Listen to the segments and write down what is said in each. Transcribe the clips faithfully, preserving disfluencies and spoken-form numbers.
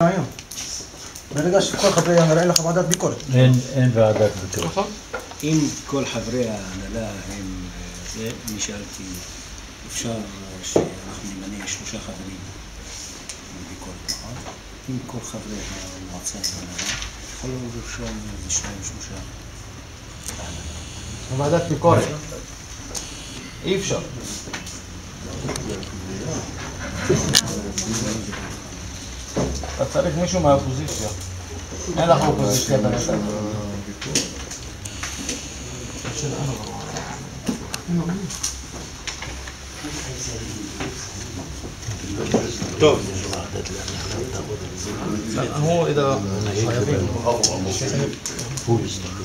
רעיון. ברגע שכל חברי ההנהלה אין לך ועדת ביקורת. אין ועדת ביקורת. אם כל חברי ההנהלה הם זה, אני שאלתי, אפשר שאנחנו נמנה שלושה חברים בביקורת, נכון? אם כל חברי המועצה ההנהלה, יכול להיות לרשום איזה שניים שלושה בהנהלה. ועדת ביקורת. אי אפשר. אתה צריך מישהו מהאופוזיציה. אין לך אופוזיציה בנושא. טוב. هو إذا خيارين هو يستقيل.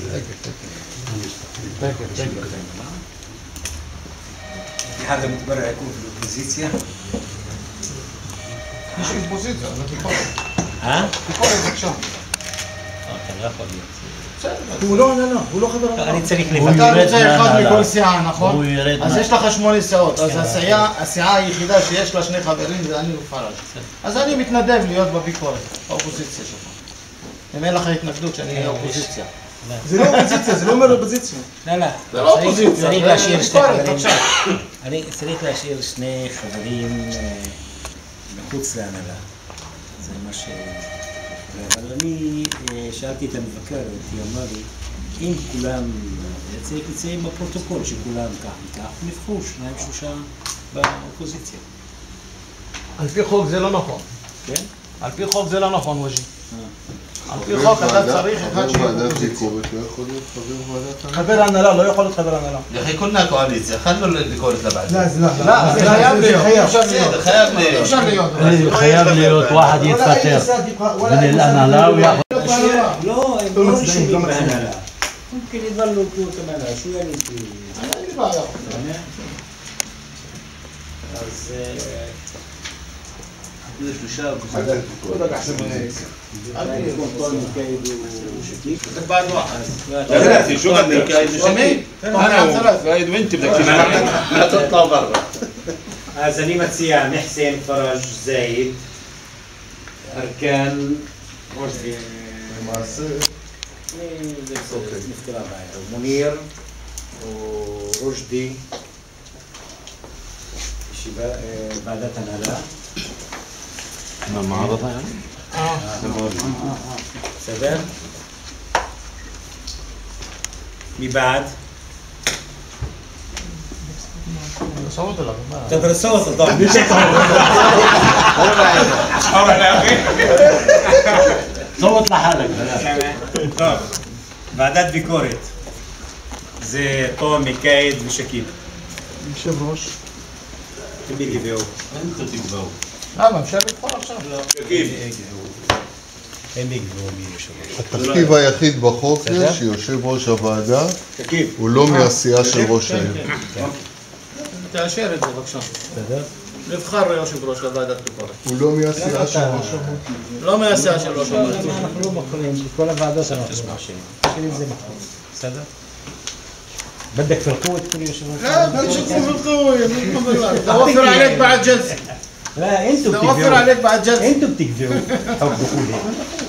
هذا متبرع يكون في الأوبوزيسيا؟ مش أوبوزيسيا، أنا بيكورة. ها؟ بيكورة بكشان. اه كان ياخذ הוא לא, לא, לא, הוא לא חבר. אני צריך אתה רוצה אחד מכל סיעה, נכון? אז יש לך שמונה סיעות, אז הסיעה היחידה שיש לה שני חברים זה אני ופרש. אז אני מתנדב להיות בביקורת, באופוזיציה שלך. אם אין לך התנגדות שאני אהיה אופוזיציה. זה לא אופוזיציה, זה לא אומר אופוזיציה. לא, לא. זה לא אופוזיציה, צריך להשאיר שני חברים. בבקשה. אני צריך להשאיר שני חברים מחוץ להנהלה. זה מה ש... אבל אני שאלתי את המבקר, הוא אמר לי, אם כולם, צריך לציין בפרוטוקול שכולם כך וכך, נבחרו שניים שלושה באופוזיציה. על פי חוק זה לא נכון. כן? על פי חוק זה לא נכון, וג'י. על פי חוק אתה צריך אחד שיהיה אופוזיציה. לא יכול להיות חבר ועדת הנהלה. חבר הנהלה, לא יכול להיות חבר הנהלה. לכי כולנה קואליציה, חלנו לביקורת לבעד. לא, זה לא. זה חייב להיות. חייב להיות. אפשר להיות. חייב להיות ואחד יתפטר בין ההנהלה ויחד. לא, הם לא רשומים בהנהלה. ممكن يظلوا كوتا مالها شو يعني انت؟ انا اللي بعرف אז יש שלושה בטח אحسن من هيك אני يكون طول مكايد وشكيك بعد واحد ثلاثة شو بدك شميل انا ثلاثة رايد وانت بدك تيجي معنا لا تطلع برا אז אני מציע מחסן, פרש, זאיד, ארכן, רושדי למעשה נפתרה בעיה, מוניר ורושדי, ועדת הנהלה. מה מערבה يعني؟ בסדר? מי בעד? صوت ولا تقدر تصوت طبعا ليش صوت لحالك. טוב, ועדת ביקורת זה תום, מיקאיד ושקיב. יושב ראש. מי יקבעו? انتوا تكبروا למה? אפשר לבחור עכשיו. הם יקבעו מי יושב ראש. התפקיד היחיד בחוק זה שיושב ראש הוועדה הוא לא מהסיעה של ראש העיר. תאשר את זה בבקשה. בסדר? נבחר יושב ראש לוועדת ביקורת. הוא לא מהסיעה של ראש המועצה. לא מהסיעה של ראש המועצה. אנחנו לא בוחרים, כל הוועדות אנחנו מאשרים. שלי זה מחור. בסדר? بدك فرقوه تكون يا شباب؟ لا بدك تكون فرقوه توفر عليك بعد جلسه. لا انتوا بتكذبوا. توفر عليك بعد جلسه. انتوا بتكذبوا. حبكوا لي.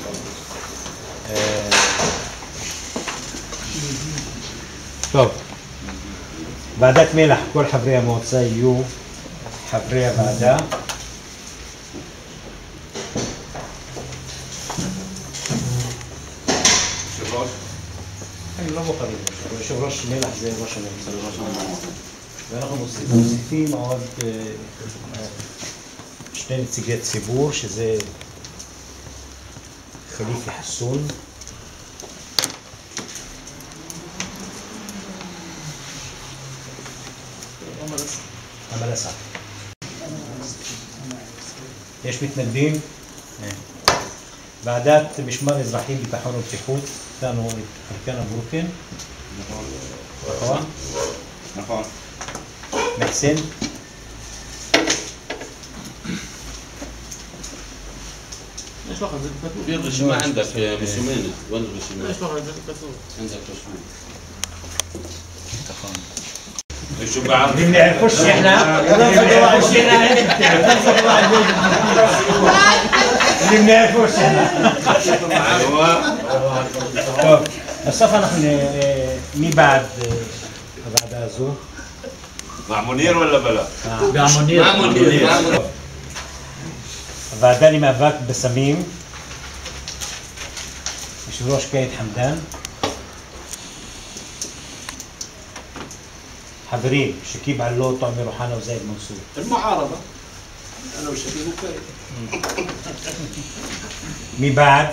טוב. ועדת מלח, כל חברי המועצה יהיו חברי הוועדה. אני לא בוחרים יושב ראש מלח זה ראש המועצה. ואנחנו מוסיפים עוד שני נציגי ציבור שזה חליפי חסון המלסה. יש מתנגדים? ועדת משמר אזרחי, ביטחון ובטיחות, איתנו ארכן אברוקן. נכון? נכון. מחסן? יש לך את זה כתוב. في الرشمة عندك مسلمين وين الرشمة؟ יש לך את זה כתוב. عندك رشمة. נכון. شو بعرف؟ بدنا نخش احنا بدنا نخش احنا יודעים לאיפה שנה. טוב, בסוף אנחנו, מי בעד הוועדה הזו? מעמוניר וلا בלה? בעמוניר. הוועדה למאבק בסמים, יושב ראש קאיד חמדאן. חברים, שקיב עלו, תומר אוחנה וזאיד מנסור. المعارضة أنا وشكيب وكايد. מי בעד?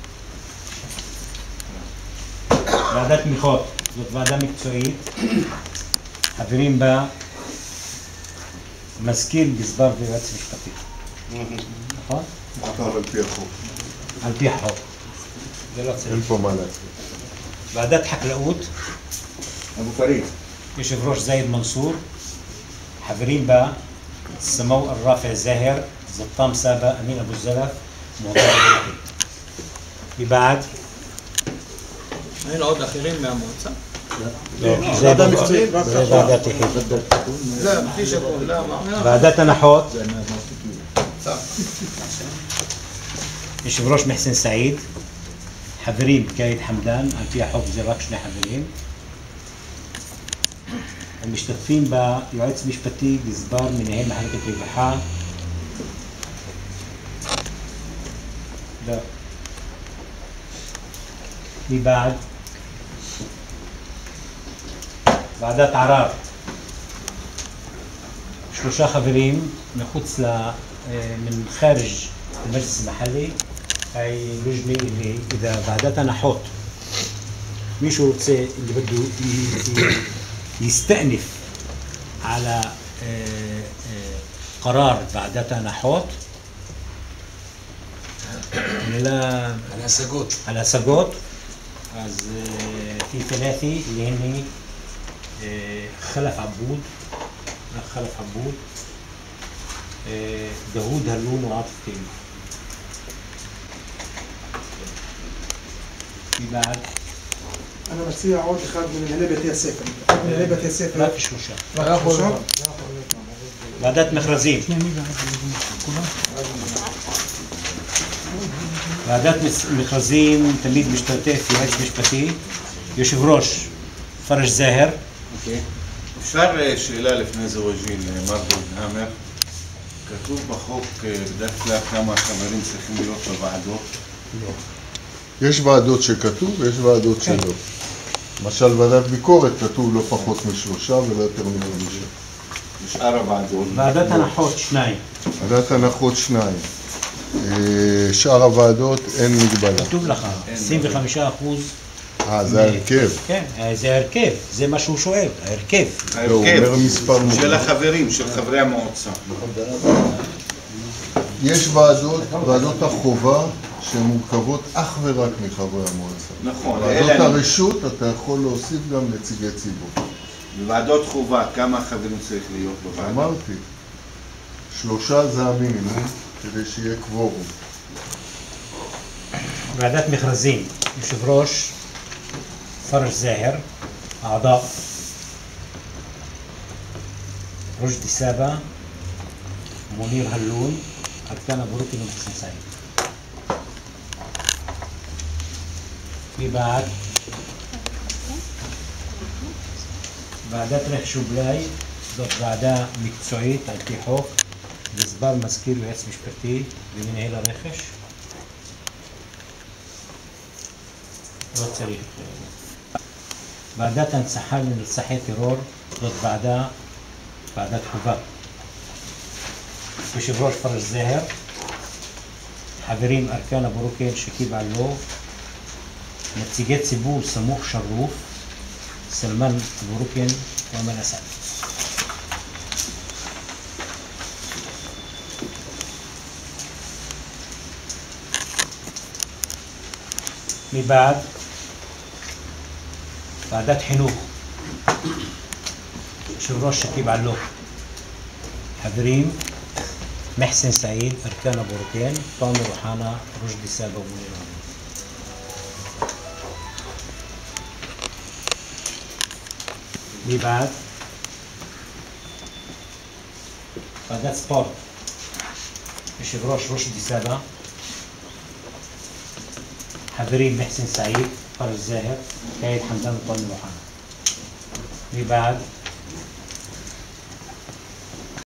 ועדת תמיכות, זאת ועדה מקצועית, חברים בה מזכיר, גזבר ויועץ משפטי. נכון? עבר על פי החוק. על פי החוק. זה לא צריך. אין פה מה להגיד. ועדת חקלאות, أبو فريد. יושב ראש זאיד מנסור, חברים בה סמו אל-רافع זאהר, זטאם סאבא, אמין אבו זלף, מוהר אבו. מי בעד? אין עוד אחרים מהמועצה? זה ועדת יחיד. לא, בלי שכל, למה? ועדת הנחות, יושב ראש מחסן סעיד, חברים קאיד חמדאן, על פי החוק זה רק שני חברים. המשתתפים בה יועץ משפטי, גזבר, מנהל מחלקת רווחה. לא. מי בעד? ועדת ערר. שלושה חברים מחוץ ל... من خارج المجلس المحلي. هاي لجنة اللي إذا ועדת הנחות מישהו רוצה, اللي بده يستأنف على قرار ועדת הנחות على השגות. على השגות. אז في ثلاثة اللي هن خلف عبود خلف عبود داوود هلون وعاطف تيمي. في بعد أنا مציע עוד אחד מנהלי בתי הספר. מנהלי בתי הספר. ما في שלושה. רק שלושה? ועדת מכרזים. ועדת מכרזים תמיד משתתף יועץ משפטי, יושב ראש פרש זאהר. אפשר שאלה לפני זה וג'יל, מר דוד-המר. כתוב בחוק בדרך כלל כמה חברים צריכים להיות בוועדות? יש ועדות שכתוב ויש ועדות שלא. למשל ועדת ביקורת כתוב לא פחות משלושה ולא יותר מחמישה. בשאר הוועדות. ועדת הנחות שניים. ועדת הנחות שניים. שאר הוועדות אין מגבלה. כתוב לך, עשרים וחמישה אחוז. אה, זה ההרכב. כן, זה ההרכב, זה מה שהוא שואל, ההרכב. ההרכב של החברים, של חברי המועצה. יש ועדות, ועדות החובה שמורכבות אך ורק מחברי המועצה. נכון. ועדות הרשות אתה יכול להוסיף גם נציגי ציבור. בוועדות חובה, כמה חברים צריך להיות בוועדה? אמרתי, שלושה זה המינימום כדי שיהיה קוורום. ועדת מכרזים, יושב ראש פרש זאהר, אעضاء رشدي سابا, منير هلون, أركان بروكي ومحسن سعيد. في بعد ועדת רכש ובלאי, זאת ועדה מקצועית על פי חוק, גזבר, מזכיר, יועץ משפטי ומנהל הרכש. לא צריך. ועדת הנצחה לנרצחי טרור, זאת ועדה, ועדת חובה. יושב ראש פרש זאהר, חברים ארקן אבורוקן, שקיב עלו, נציגי ציבור סמוך שרוף, סלמן אבורוקן ואמן אסד. מי בעד? ועדת חינוך, יושב ראש שקיב עלו, חברים محسن سعيد, أركان أبوركين, تامر أوحانا, رشدي سابا ومنير هلون. مي بعد؟ ועדת ספורט, יושב ראש רשדי סבא, حضرين محسن سعيد، فرج زاهر، كايد حمدان وطن روحان. اللي بعد